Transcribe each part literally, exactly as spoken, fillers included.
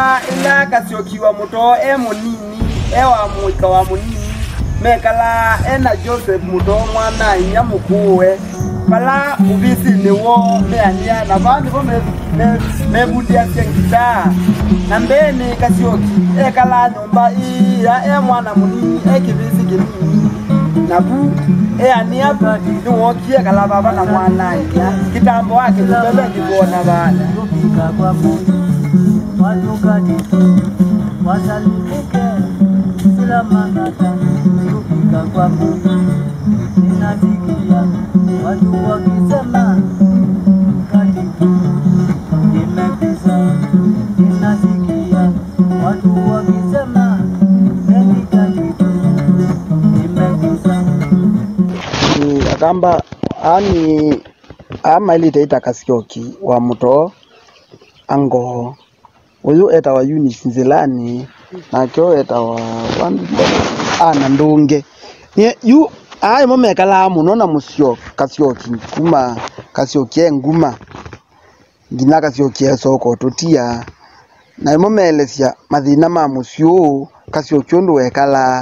Ila ila Kasyoki wa muto e munini e wa muika wa munini mekala ena Joseph muto Mwanaa inya mukuwe pala ubisi niwo meania na bandu bo me me budia sengita na mbene Kasyoki e kala nyumba iya e mwana munini e kivesi kinini na bu e ania bu niwo kie kala baba na Mwanaa inya kitambo wake bebe kibona bana kwa watu Katitu wasalike sila mangata yupika kwa Mungu ninasikia watu wakisema Katitu imepisa ninasikia watu wakisema eni Katitu imepisa akamba ani ama ilitaita Kasyoki wa muto ango uyu eta wa Eunice Nzilani na kyo eta wa ana ndunge ni yu ai momekala muno na musyo Kasyoki kuma Kasyoki nguma ngina Kasyoki soko totia na momelesia mathina ma musyo Kasyoki ndo wekala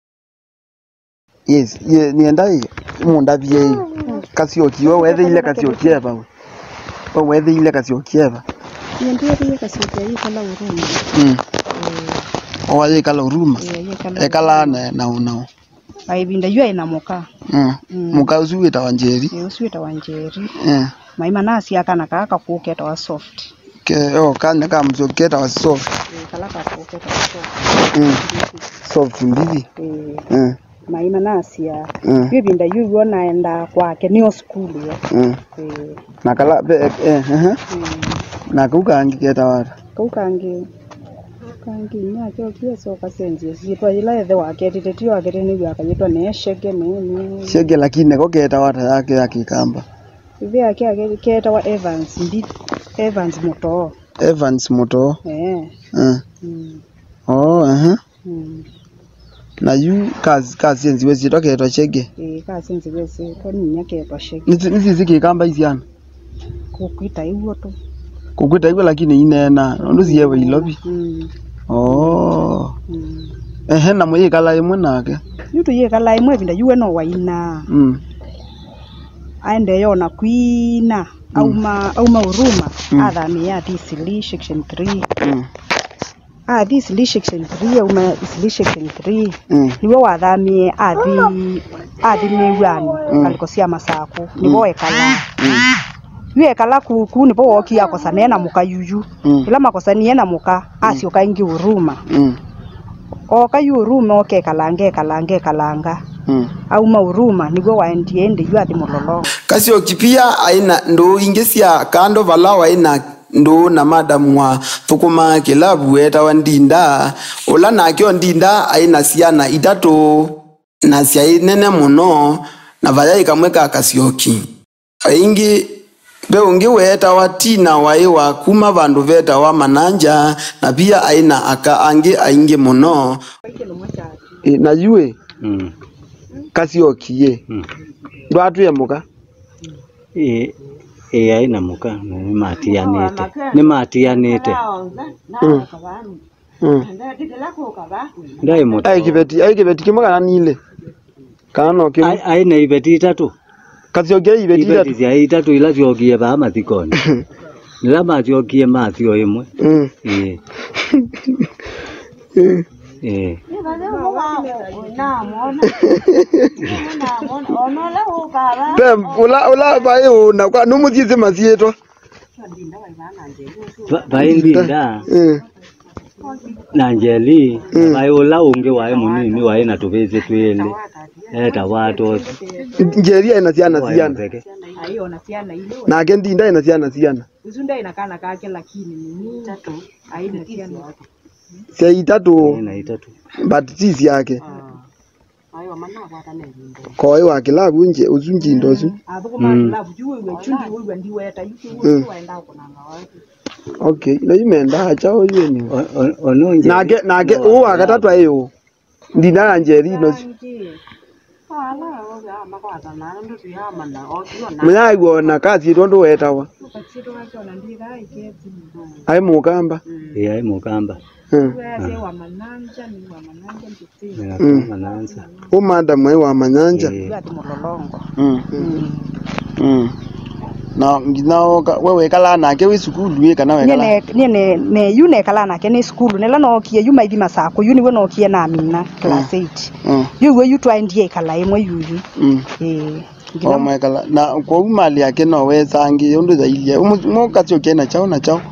yes ye ni ndai munda bie Kasyoki we wethe ile Kasyoki eba we wethe ile Kasyoki eba Ndiye ndiye Kasyoki ayikala Huruma. Mm. O ayikala Huruma. Ekala na na una. Aibinda yua ina muka. Mm. Muka usuweta wanjeri. Eh usuweta wanjeri. Eh. Maima nasi akana kaka kuketa wa soft. Ke oh kana kama mzoketa wa soft. Eh kala kaka kuketa wa soft. Mm. Soft ndivi. Eh. Mm. Maima nasi ya. Mm. Bibinda yua naenda kwake niyo school ya. Mm. Eh. Nakala eh eh eh. Na kukangi keta wata. Kukangi. Kukangi nya kyo kyeso kasenje. Sipa ila ethe waketi tetio waketi ni yakanyitwa ne shege ne. Shege lakini ko keta wata yake yake kamba. Ivi yake yake keta wa Evans ndi Evans muto. Evans muto. Eh. Eh. Mm. Oh eh. Mm. Na yu kazi kazi nziwe zitoketwa shege. Eh kazi nziwe se ko ninya ketwa shege. Nisi nisi ziki kamba iziana. Kukwita iwo to. Kukwita iwo lakini inena nduzi yewe ilovi. Mm. Oh. Mm. Ehe na moye kala imwe nake. Yutu ye kala imwe binda yuwe no waina. Mm. Aende yona kwina mm. auma auma Huruma mm. adhami ya disili section three. Mm. Ah this section three auma this section three. Mm. Niwe wadhamie adhi adhi miwani mm. kalikosia masako mm. niwe kala. Mm. Yue kala ku ku ni bo woki akosa nena muka yuyu. Mm. Ila makosa ni ena muka asi okaingi Huruma. Mm. O ka Huruma oke kalange kalange kalanga. Mm. Au ma Huruma nigo waendie ende yu ati mololo. Kasyoki pia aina ndo ingesia kando valawa aina ndo na madam wa thukuma kilabu eta wandinda ola na kyo ndinda aina siana itatu na sia nene muno na vaya ikamweka Kasyoki. Aingi be ungi weta watina waiwa kuma vandu veta wa mananja na pia aina aka angi aingi muno. E, na yue mm. Kasyoki ye mm. Ndwatu ya muka e e aina muka ni mati ya nete ni mati ya nete mm. Mm. Ndai moto ai kiveti ai kiveti kimoka na nile kana kim ai aina ibeti tatu Kasyoki ibeti tatu ibeti ya itatu ila vyogie ba mathikoni nila matyokie mathio imwe mm. eh eh eh Pem ula ula bai una kwa numuzize mazieto bai ndinda eh Nanjeli bai ula unge wae munini wae na tubeze twele eta watu njeria ina siana siana ayo na siana ile na kendinda ina siana siana uzunda inakana kake lakini nini tatu aina siana sia itatu ina itatu but sisi yake ayo manna kwa tanendo kwa hiyo akilabu nje uzunji ndozu abuko makilabu juwe we chundi wewe ndiwe eta yuki wewe waenda kunanga wapi. Okay na imeenda achao yeye ni ononje nage nage o akatatu ayo ndina njeri no Mya gona kazi ndo ndo wetawa. Ai mukamba. Eh ai mukamba. Mm. Mm. Mananza. Umanda mwe wa manyanja. Mm. Mm. Na nginaoka wewe kala nake wi sukulu ye kana wekala. Ne ne ne ne yune kala nake ne sukulu ne la no kie yuma ithi masako yuni we no kie na mina class eight. Mm. Yu we yu twandie kala imwe yuyu. Mm. Eh. Oh my kala na kwa umali yake no wesangi undu za ilia. Umo katio kena chao na chao.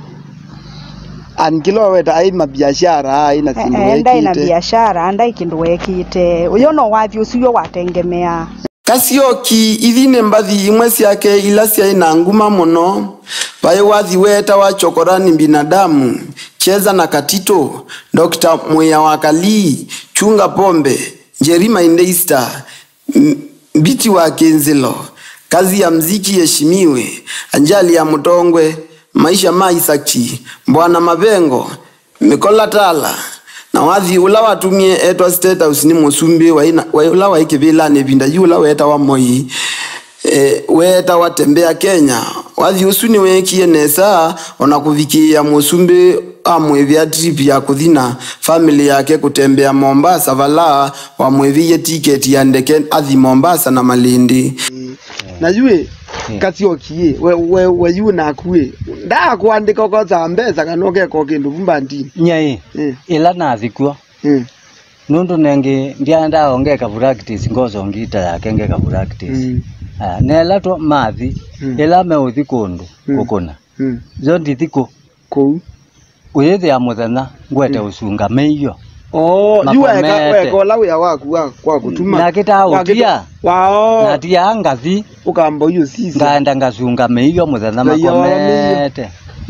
Ankilo weta ai mabiashara ai na sindu wekite. Enda ina biashara anda ikindu wekite. Uyo no wathi usiyo watengemea. Kasyoki ithine mbathi imwe ciake ila cia ina nguma muno bai wathi weta wa chokorani binadamu cheza na Katitu, Doctor Mweya Wakali, Chunga Pombe, Jerima Indeista, Biti wa Kenzelo, kazi ya mziki heshimiwe, Anjali ya Mutongwe, Maisha Maisaki, Bwana Mabengo, Mikola Tala, na wathi ula watumie etwa state house ni musumbi wa ina wa ula wa ikibila ne binda yula weta wa moi e, weta watembea Kenya wathi usuni wekie nesa ona kuvikia musumbi amwevia trip ya kuthina family yake kutembea Mombasa vala wamwevie ticket ya ndeke athi Mombasa na Malindi. Na yue Kasyoki we we we yu na kuwe nda kuandika kwa za mbeza kanoke ko kindu vumbandi Nyai. Ila na thikwa. Mm. Nundu nenge ndianda ongeka practice ngozo ngita yake ngeka practice. Ah nela to mathi ila me uthikundu kokona. Zo ndithiko ko uyethi ya muthana ngwete usunga meiyo. Oh, yu weka weka la ya waku kwa kutuma. Na kita utia. Wao. Na tia ngathi ukambo yu sisi. Nganda ngasunga meiyo muthana makomete.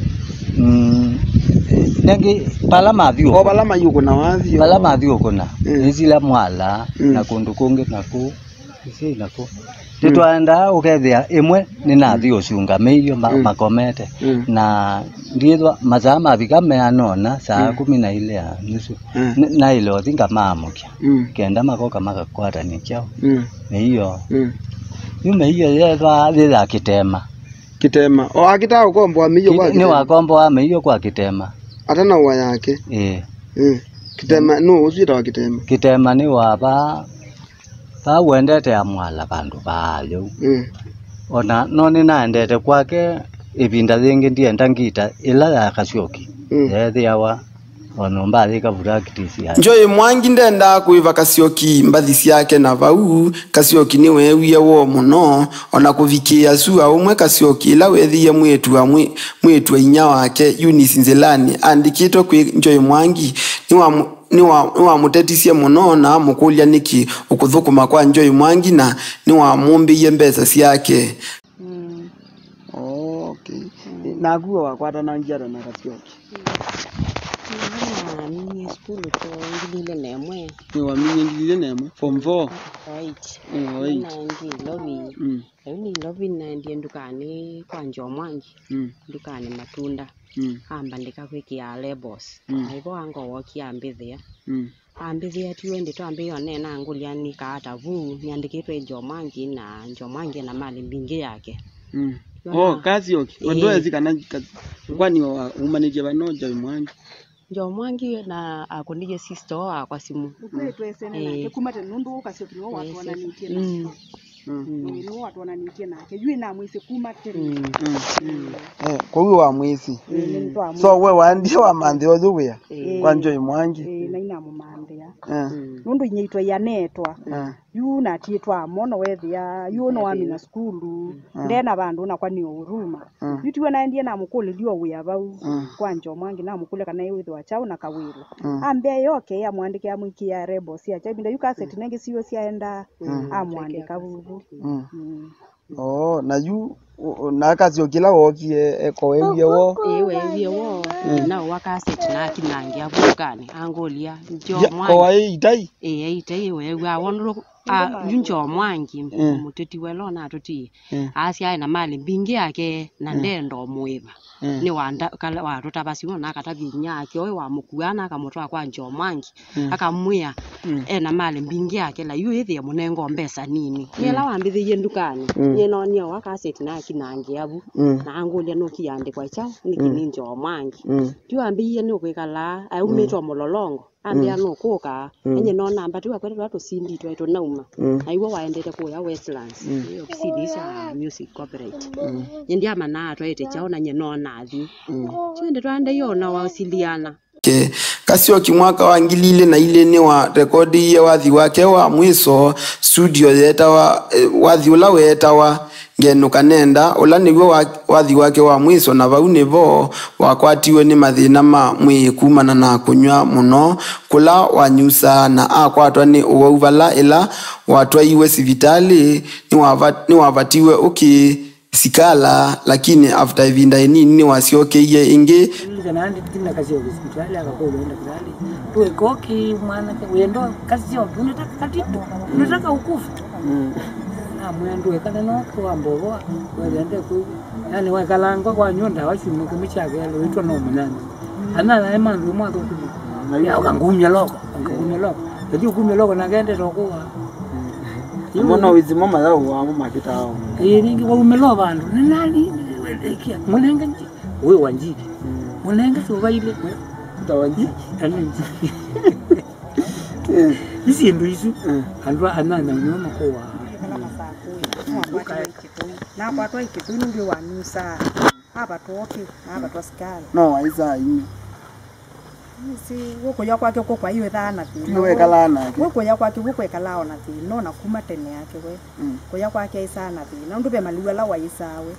Mm. Nenge pala mathio. Oh pala mayu kuna wathi. Pala mathio kuna. Izila mwala na kundu kungi nako. Isi nako. Titwaenda ukethia imwe ni nathi ucunga meiyo makomete na ndiethwa mazaa mavika meanona saa kumi na ile ya nusu na ilo thinga maamukia kenda makoka makakwata ni chao meiyo yume hiyo yethwa thitha kitema kitema o akita ukombo meiyo kwa ni wakombo meiyo kwa kitema ata na wa yake eh kitema no usita wa kitema kitema ni waba pa wendete ya mwala bandu bayo mm. Ona noni naendete kwake ibinda thingi ndienda ngita ila ya Kasyoki mm. Yethi yawa ono mbathi ka practice ya Joy Mwangi ndenda kuiva Kasyoki mbathi ciake na vau Kasyoki ni wewie wo muno ona kuvikia su umwe Kasyoki ila wethie mwetu wa mwetu inya wake Eunice Nzelani andikitwe kwi Joy Mwangi ni wa ni wa ni wa mutetisie muno na mukulia niki ukuthukuma kwa Joy Mwangi na ni wa mumbi yembeza ciake. Mm. Oh, okay. Mm. Na guo wakwata na njara na Kasyoki. Na mimi school to ngilile nemwe. Ni wa mimi ngilile nemwe form four. Right. Mm, right. Na ndi lovi. Mm. Ni lovi na ndi ndukani kwa Njo Mwangi. Mm. Ndukani matunda. Mm. Amba ndika kwikia labels. Mm. Aibo ango woki ambithia. Mm. Ambithia tuende twambe yone na ngulia nikata vu niandikitwe Njo Mwangi na Njo Mwangi na mali mbingi yake. Mm. Oh, Kasyoki. Ondoe zikana kwani umanije banoja Mwangi. Njo Mwangi na akonije sister wa kwa simu. Ukwetu sene na kumate nundu Kasyoki no watu wananitie na. Mm. No watu wananitie na. Kejui na mwisi kumate. Eh, kwa hiyo wa mwisi. So we waandie wa mande ozuwe. Kwa Njo Mwangi. Eh, na ina mu mande ya. Nundu inyeitwa yanetwa. Yu na tietwa mono wethia yu no amina skulu ndena bandu na kwani Huruma yutiwe naendie na mukule dio wia bau kwa Njo Mwangi na mukule kana yithwa chao na kawilo ambe yoke ya mwandike ya mwiki ya rebo cia chabinda yu cassette nenge siyo ciaenda amwandika bubu. Oh, na yu na Kasyoki la woki eko wewie wo eh wewie wo na wa cassette na kinangia bukani angolia Njo Mwangi kwa itai eh itai wewe awonro a yunjo mwangi muteti welo na tuti asia na mali bingi yake na ndendo muiva ni wanda kala wa rutabasi na katabinya yake oi wa mukuana akamutwa kwa njo mwangi akamwia ena mali bingi yake la yu ithi munengo mbesa nini yela wambithiye ndukani ye no nio wakaseti na kinangi abu na angulia no kiyande kwa cha ni kininjo mwangi tu ambiye ni kwikala aumitwa mulolongo ambia no kuka enye no namba tu akwetwa to sindi tu to nauma aiwa waendete ku ya Westlands yo kisidisa music corporate yendi amana to ete chaona nye no nathi twende twande yona wasiliana ke Kasyoki mwaka wa ngilile na ile ni wa rekodi ya wathi wake wa mwiso studio yeta wa wathi ula weta wa ngeno kanenda ula niwe wathi wake wa mwiso na baune bo wakwatiwe ni mathina ma mwikumana na kunywa muno kula wanyusa na akwatwa ni uwauvala ila watwa iwe sivitali ni wavat ni wavatiwe uki sikala lakini after ivinda nini ni wasiokeye ingi kanandi tina Kasyoki hospitali akakola enda kulali tuwe koki mwana uendo Kasyoki unataka Katitu unataka ukufu na mwandu ekana no kwa mbogo wende ku yani wakalangwa kwa nyonda washimu kumichake yalo itwa no munani ana na emandu mwa ko ya ukangumya loko ukangumya loko ndi ukungumya loko nagende tokuwa mbona wizi mama yao wa mama kitao eh ningi wa umelo bandu nani wedekia munenge wewe wanjiki munenge so baile tawanji anenji isi ndo isu andwa anana nyoma kwa na kwa toa kitu ndio wanusa hapa toke hapa toskala no aiza imi si woko ya kwake kwa hiyo dhana ti wewe kalana woko ya kwake woko kalao na ti no na kuma tene yake we kwa ya kwake isana ti na ndupe maliwa la waisawe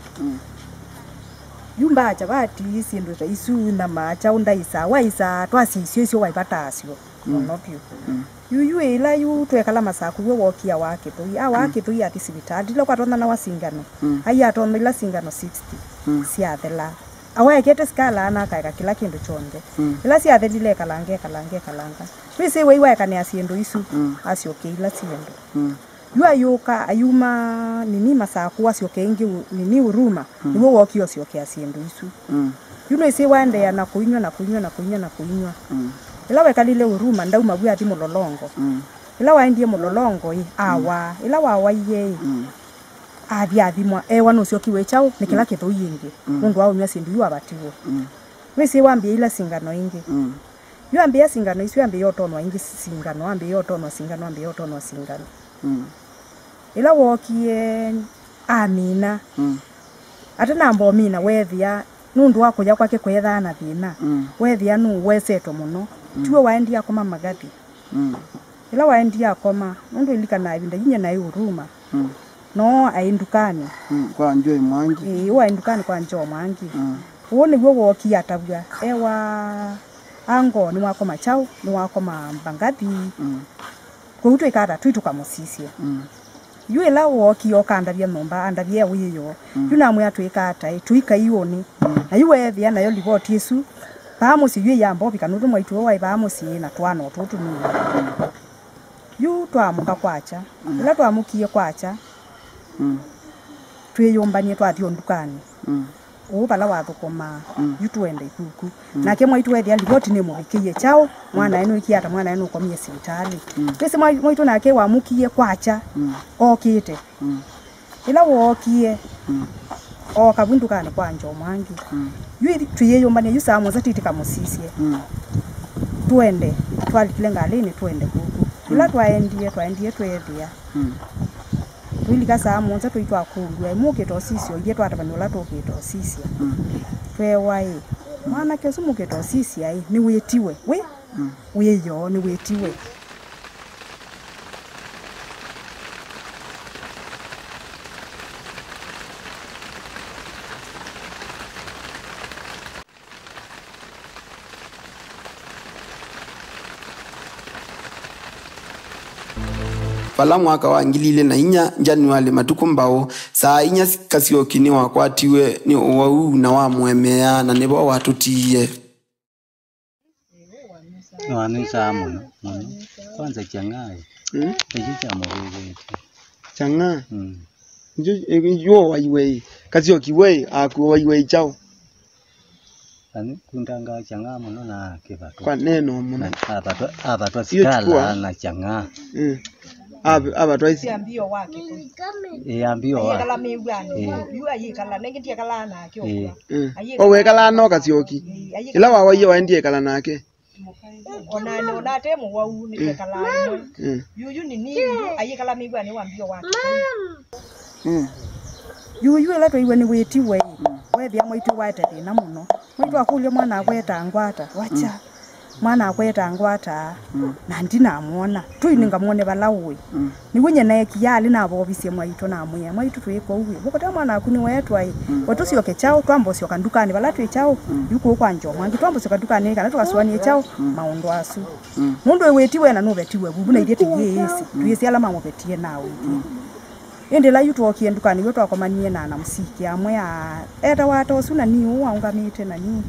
yumba acha bati isindu za isu na macha unda isa waisa twasi sio sio waipatasio no pio yuyu ila yu twekala masaku we wokia wake to ya wake to ya tisibitadi lo kwatona na wasingano aya to ila singano sixty siathela awe kete skala ana kaika kila kindu chonde ila siathele kalange kalange kalanga wisi we iwa kane asiendo isu asioke ila siendo yu ayuka ayuma nini masaku asioke ingi nini Huruma niwe wokio asioke asiendo isu yuno isi wande ya na kuinywa na kuinywa na kuinywa na kuinywa ila wekalile Huruma ndauma bwa ati mulolongo ila waendie mulolongo i awa ila wawa ye abia thimwa ewa no cio kiwe chao ni kila kitho yingi mundu wao mya sindu yu abatiwo wisi wambia ila singano ingi yu ambia singano isu ambia yotonwa ingi singano ambia yotonwa singano ambia yotonwa singano ila wokie amina ata nambo mina wethia nundu wako ya kwake kwetha na thina wethia nu weseto muno tuwe waendia koma magati ila waendia koma nundu ilikana ibinda yinya na Huruma no aindukani kwa njoi mwangi eh waindukani kwa njoo mwangi uone gwo wokia atabwa ewa ango ni wako machao ni wako mbangati kwa uto ikata tuitu kamusisia yue la woki okanda bya nomba anda bya wiyo yuna mwe atwikata tuika ioni na yue thia nayo liboti Yesu pamo si yue yambo bikanudu mwaitu wa ibamo si na twano tutu ni yu twamuka kwacha ila twamukie kwacha tweyombanye twathio ndukani ubala wathukoma yutuende ikuku nake mwaitu wethia liboti ni mubikiye chao mwana eno ikiata mwana eno komie sibitali pese mwaitu nake wamukie kwacha okite ila wokie o kabundukane kwa njo mwangi yui tuyeyombanye yusamu zatitika musisie tuende twalikile ngalini tuende kuku ila twaendie twaendie twethia Wili samu nza tuitwa kugwe muke to sisio ye twatabanula to ke to sisia twe wai mwana ke sumu ke to sisia ai ni wetiwe we we yo ni wetiwe Pala mwaka wa ngilile na inya Januari matukumbao saa inya Kasyoki ni wakwatiwe ni uwau na wa mwemea na nebo watutiye Wani samu no. Kwanza changai. Hmm? Ejicha mwewe. Changa. Mm. Njo yo waiwe. Kasyoki we aku waiwe chao. Ani kundanga changa muno na kibato. Kwa neno muno. Abatwa abatwa sikala na changa. Mm. Aba abatwa isi. Ambio wake. E ambio wa. Kala mibwani. Yu ayikala nengetie kala na kyo. O we kala no Kasyoki. Ila wa waye waendie kala nake. Ona ne ona temu wau ni kala imwe. Yu ni ni ayikala mibwani wambio wake. Mm. Yu yu la toiwe ni wetiwe. We bia mwitu wate na muno. Mwitu akulyo mwana akweta ngwata. Wacha. Mwana akweta ngwata. Na ndina amona. Tuini ngamone balawe. Ni wenye na ekiyali na bobisie mwitu na mwe. Mwitu tuyiko uwe. Bokota mwana akuni wetu ai. Watusi yoke chao twambo sio kandukani balatu chao. Yuko kwa njo. Mwangi twambo sio kandukani kana tukaswani chao. Maondo asu. Mundu wetiwe na no betiwe bubuna idete yesi. Tuyesi ala mamo betie nawe. Ende la yutu okie ndukani yoto akomanie na na musiki amwe a eta wata osuna ni uwa ungamite na ni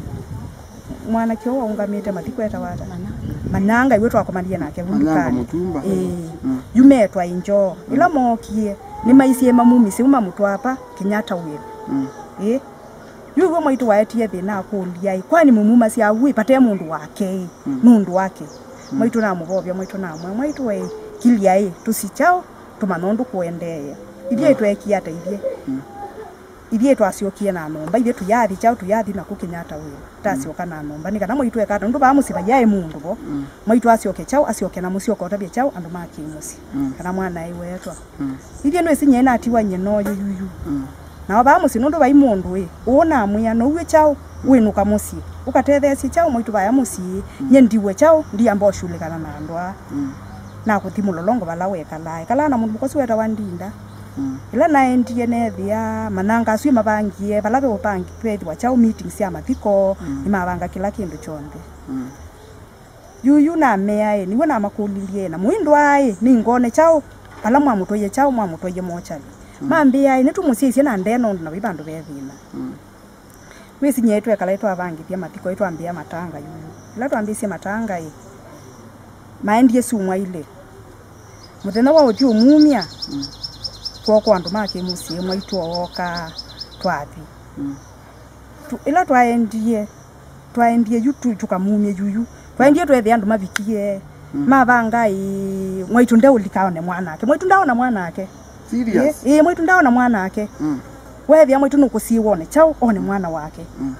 mwana kyo ungamite matiko eta wata mananga yoto akomanie na ke ndukani eh yumetwa injo ila mokie ni maisi ema mumisi uma mtu hapa Kenyatta wele eh yugo mwitu waetie thina kulia kwani mumuma sia awi pate mundu wake mundu wake mwitu na mubobya mwitu na mwe mwitu we kilia eh tusichao tumanondu kuendeye ibye tweki ata ibye ibye twasyokie na nomba ibye tuyathi chao tuyathi na kukinyata wewe tasioka na nomba ni kana mwitu ekata ndu ba musiba yae mundu bo mwitu asyoke chao asyoke na musioko tabye chao andu maki musi kana mwana iwe etwa ibye no esinye na atiwa nyeno yuyu na ba musi ndu ba imundu we ona amuya no uwe chao winuka musi ukatethesi chao mwitu ba ya musi nyendiwe chao ndi amba shule kana na ndwa na kutimu lolongo balawe kala kala na mundu kosi weta wandinda mm. Ila naendie nethia mananga asui mabangie balabe upangi pedi wa chao meetings ya mathiko mm. Imabanga kila kindu chonde mm. Yuyu na mea e niwe na makulilie na muindo ai ni ngone chao pala mwa mutoye chao mwa mutoye mochali mm. Mambi ai nitumusisie na ndeno na bibandu bethina mm. Wesi nyetu ekala eto abangi pia mathiko eto ambia matanga yuyu ila tuambisie matanga e maendie sumwa ile muthena wa uti umumia mm. Kwa kwa andu make musie mwitu oka twathi mm. Tu ila twaendie twaendie yutu tukamumie yuyu twaendie twethe andu mavikie mm. Mabanga i mwitu ndeo likaone mwana ake mwitu ndao na mwana ake serious eh mwitu ndao na mwana ake mm. Wewe mwitu nukusiwone chao one mwana wake mm.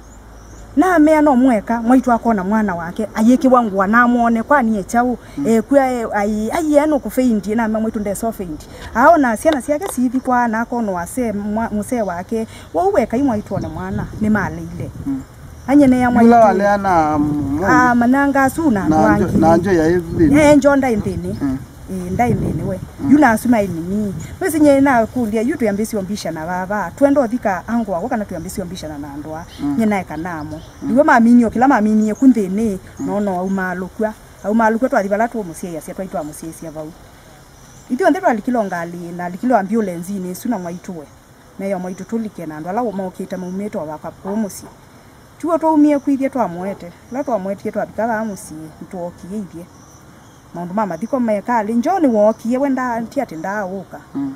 Na mea no mweka mwitu akona mwana wake ayeke wangu wanamuone kwani echau mm. E kwa ai ai eno kufeindi na mwitu nde so feindi aona siana siake sivi kwa na akono wase muse wake woweka imwitu one mwana ni male ile mm. Anyene ya mwitu wale ana ah mananga suna wangi na njo ya hivi eh njo nda indini mm. E ndai ndene we mm. Yuna asuma inini wesi nye na kulia yutu yambisi ombisha na baba twendo thika angwa wakana tuyambisi ombisha na nandwa mm. Nye na ekanamo niwe mm. Maminyo kila maminye kunthene mm. Nono au malukwa au malukwa twali balatu omusie ya sia twaitwa omusie sia bau itio ndetwa likilongali na likilo ambulance ni suna mwaituwe na yo mwaitu tulike na ndwa lawo mokita mumeto waka promosi chuo to umie kwithie twamwete la twamwetie twabikala amusie ntuokie ithie maundu mama thiko mekali njoni wokie wenda ntiati ndauka mm.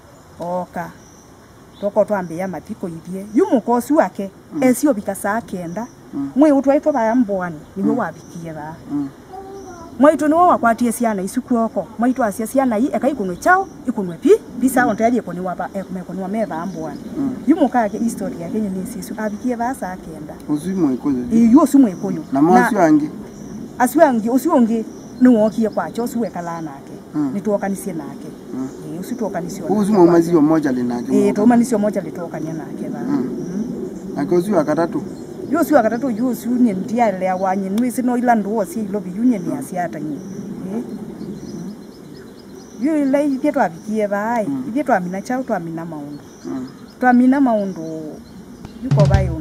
Oka toko twambia mathiko ithie yumukosi wake mm. Esio bikasa kenda mm. Mwe utwaitwa ba mbwani niwe mm. Wabikie ba mm. Mwaitu niwe wakwatie ciana isukuoko mwaitu asia ciana i ekaikunwe chao ikunwe pi bisa ontaje koni wapa ekumeko wa meva mbwani mm. Yumuka yake history yake ni sisu abikie ba sa kenda uzimwe ikoyo iyo usumwe ikoyo na mwasi wangi aswangi usionge nuokie kwa chosu wekala nake mm. Nituokanisie nake mm. E usituokanisio uzimo mazio moja linake e to manisio moja litokania nake ba mm. Mm. Akozio akatatu yosu akatatu yosu ni ndia le awanyi nwisi no ilandu osi ilovi yunye ni asiata nyi eh yu ile ithie twabikie bai ithie twamina chao twamina maundu mm. Twamina maundu yuko bayo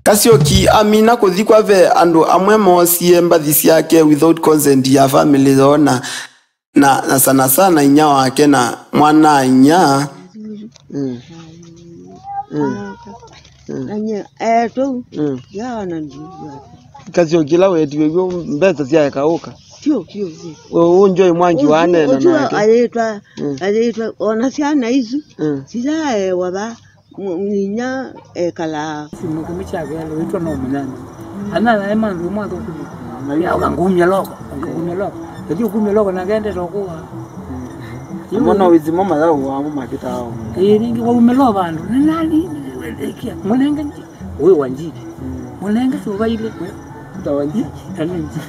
Kasyoki amina kuthikwa ve andu amwe mosie mbathi ciake without consent ya family zona na, na sana sana inya wake na Mwanaa inya mm. Mm. Anya eh tu ya na ndio Kasyoki la wetu yo mbeza cia kauka tio tio wewe unjoi mwangi wane na nake ayetwa ayetwa ona ciana izu cizae waba mninya ekala simu kumichaga lo itwa no munana ana ema ndu mwa to kuli ya ngumya loko ngumya loko ndio kumya loko na gende tokuwa Mwana wizi mama zao wa mama kitao eh ringi wa umelo bandu nani kia munenge wewe wanjiji munenge so baile tawanji anenji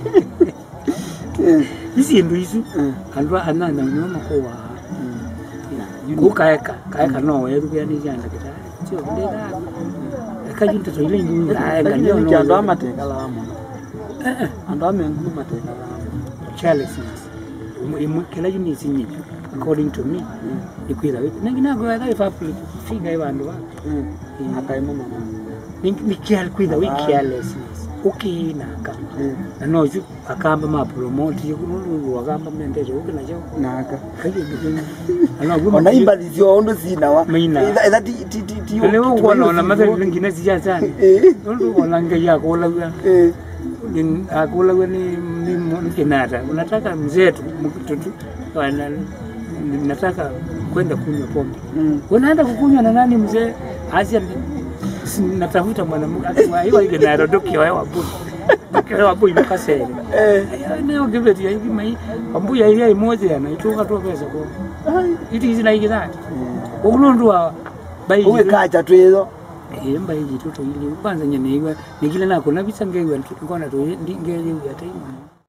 isi ndu isu andwa anana nyoma kwa kukaeka kaeka no wewe yani janga kitao sio ndega kajinta to ile ngi aega nyo no ando amateka la mama eh ando amengu mateka carelessness imu kila yuni sinyi according to me ikwira wetu nangi nago ya dai public figa ibandu ba akaimo mama ni kial kwira we carelessness ukina kama na noju akamba ma promote yukulu wakamba mendeze ukina jo naka kaje ana guma ona imbalizio ondo sina wa ida ti ti ti ti leo ngona na madhari nyingine sija sana ndo ona ngeya kola eh ni akula ni ni kinata unataka mzetu mtoto wana nataka kwenda kunywa pombe unaenda kukunywa na nani mzee asia natafuta mwanamke akiwa hiyo ile na rodoki wao wapo kwa wapo imekasele eh leo kiveti hivi mai ambuya ile moja anaitoka tu pesa kwa it is like that ulondwa bai uwe kacha tu hizo emba hiji toto ile kwanza nyene iwe nikile nako na bisangewe ngona to ndingeje ya time